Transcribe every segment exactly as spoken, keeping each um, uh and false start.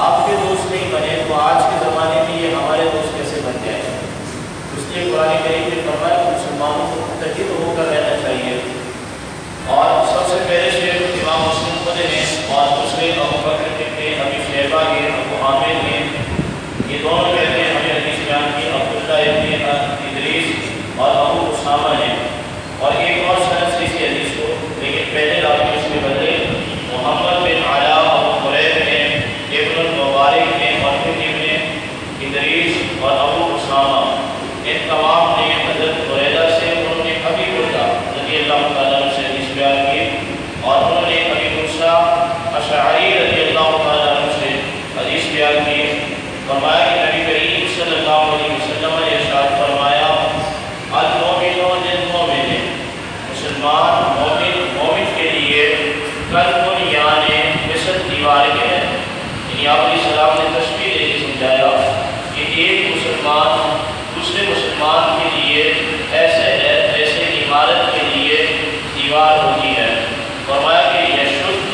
آپ کے دوست نہیں بنے تو آج کے زمانے میں یہ ہمارے دوست کیسے بن جائیں؟ اس لیے قرآن کریم نے فرمایا کہ مسلمانوں کو متحد ہو کر رہنا چاہیے. اور سب سے پہلے شیخ امام مسلم خود ہیں اور دوسرے ابو بکر کے ابی شیبہ کے ابو عامر ہیں. یہ دونوں کہتے ہیں ہمیں حدیث بیان کی عبداللہ ابن ادریس اور ابو اسامہ نے. اور ایک اور سند سے اسی حدیث کو، لیکن پہلے راوی اس کے بدلے محمد بن علا ابو قریب نے، ابن المبارک نے، اور پھر ابن ادریس اور ابو اسامہ، ان تمام نے حضرت بریدہ سے انہوں نے ابی بردہ رضی اللہ تعالیٰ عنہ سے حدیث بیان کی، اور انہوں نے ابی موسیٰ اشعری رضی اللہ تعالیٰ عنہ سے حدیث بیان کی. فرمایا کہ نبی کریم صلی اللہ علیہ وسلم نے ارشاد فرمایا المومن للمومن، مسلمان مومن مومن کے لیے قلب یعنی مثل دیوار کے ہیں. یعنی آپ علیہ السلام نے تشبیہ دے کے سمجھایا کہ ایک مسلمان دوسرے مسلمان کے لیے ایسے ہے جیسے عمارت کے لیے دیوار ہوتی ہے. فرمایا کہ یشد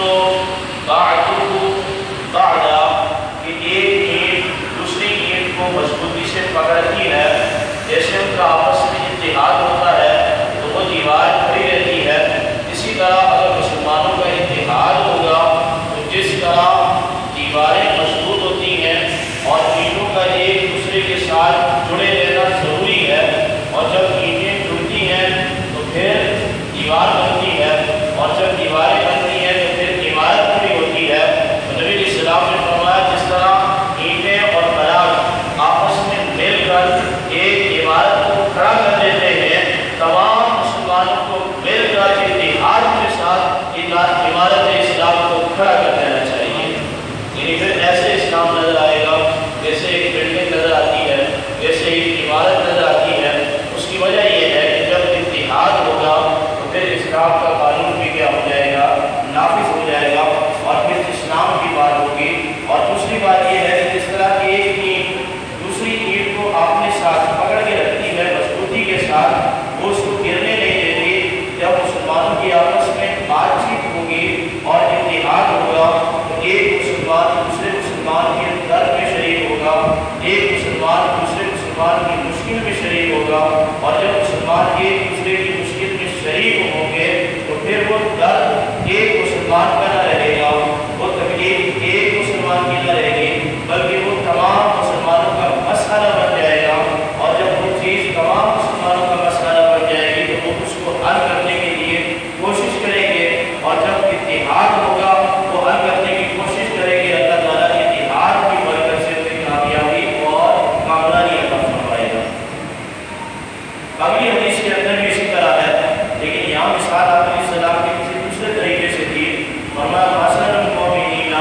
بعضہ بعضا، کہ ایک اینٹ دوسری اینٹ کو مضبوطی سے پکڑتی ہے. جیسے ان کا آپس میں اتحاد ہوتا ہے تو وہ دیوار کھڑی رہتی ہے. اسی طرح اگر مسلمانوں کا اتحاد ہوگا تو جس طرح دیواریں مضبوط ہوتی ہیں اور اینٹوں کا ایک دوسرے کے ساتھ جڑے رہنا ضروری ہے، اور جب اینٹیں جڑتی ہیں تو پھر دیوار بنتی ہے، اور جب دیواریں بنتی ہیں تو پھر عمارت کھڑی ہوتی ہے. تو نبی علیہ السلام نے فرمایا جس طرح اینٹیں اور بلاک آپس میں مل کر ایک عمارت کو کھڑا کر دیتے ہیں، تمام مسلمانوں کو مل کر اتحاد کے ساتھ عمارت اسلام کو کھڑا کر دینا چاہیے. یعنی پھر ایسے اسلام نظر آئے گا جیسے ایک بلڈنگ نظر آتی ہے، جیسے ایک عمارت نظر آتی ہے. اس کی وجہ یہ ہے کہ جب اتحاد ہوگا تو پھر اسلام کا قانون بھی کیا ہو جائے گا، نافذ ہو جائے گا، اور پھر اسلام کی بات ہوگی. اور دوسری بات یہ ہے کہ جس طرح کی ایک اینٹ دوسری اینٹ کو اپنے ساتھ پکڑ کے رکھتی ہے مضبوطی کے ساتھ، وہ اس کو گرنے نہیں دیتی. جب مسلمانوں کی آپس میں بات چیت ہوگی اور اتحاد ہوگا تو ایک مسلمان دوسرے مسلمان کے درد میں شریک ہوگا، ایک مسلمان دوسرے مسلمان کی مشکل میں شریک ہوگا. اور جب مسلمان ایک دوسرے کی مشکل میں شریک ہوں گے تو پھر وہ درد ایک مسلمان کا نہ رہے گا، وہ تکلیف ایک مسلمان کی نہ رہے گی، بلکہ وہ تمام مسلمانوں کا مسئلہ بن جائے گا. اور جب وہ چیز تمام مسلمانوں کا مسئلہ بن جائے گی تو وہ اس کو حل کرنے کے لیے کوشش کریں گے، اور جب اتحاد ہوگا وہ حل کرنے کی کوشش کریں گے. اللہ تعالیٰ اتحاد کی برکت سے پھر کامیابی اور کامیابی عطا فرمائے گا. اگلی حدیث کے اندر بھی اسی طرح ہے، لیکن یہاں مثال آپ علیہ السلام کے کسی دوسرے طریقے سے تھی. فرمایا مثل المؤمنین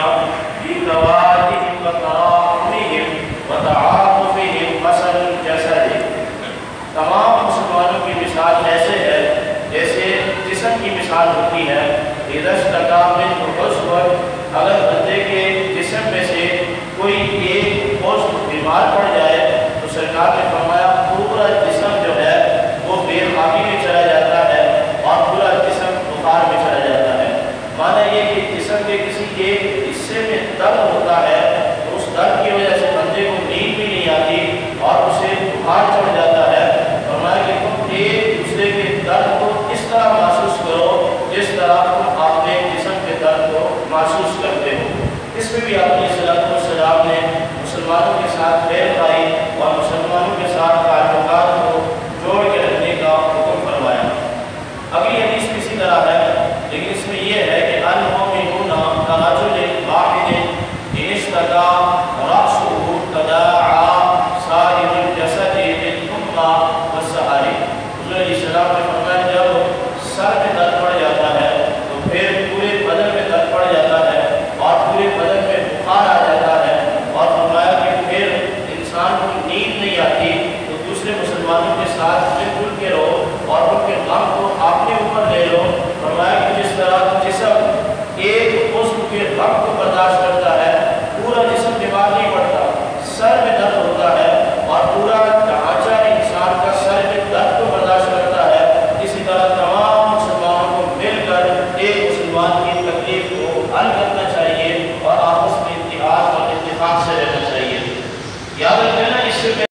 بتوادهم وتراحمهم وتعاطفهم مثل الجسد، تمام مسلمانوں کی مثال ایسے ہے جیسے جسم کی مثال ہوتی ہے. اذا اشتكى منه عضو، اگر بندے کے جسم میں سے کوئی ایک عضو بیمار پڑ جائے تو سرکار نے فرمایا پورا جسم جو ہے وہ بے خوابی میں چلا جاتا ہے اور پورا جسم بخار میں چلا جاتا ہے. مانا یہ کہ جسم کے کسی ایک حصے میں درد ہوتا ہے تو اس درد کی وجہ سے بندے کو نیند بھی نہیں آتی اور اسے بخار چڑھ جاتا ہے. فرمایا کہ تم ایک دوسرے کے درد کو اس طرح محسوس کرو جس طرح تم اپنے جسم کے درد کو محسوس کرتے ہو. اس میں بھی آپ نے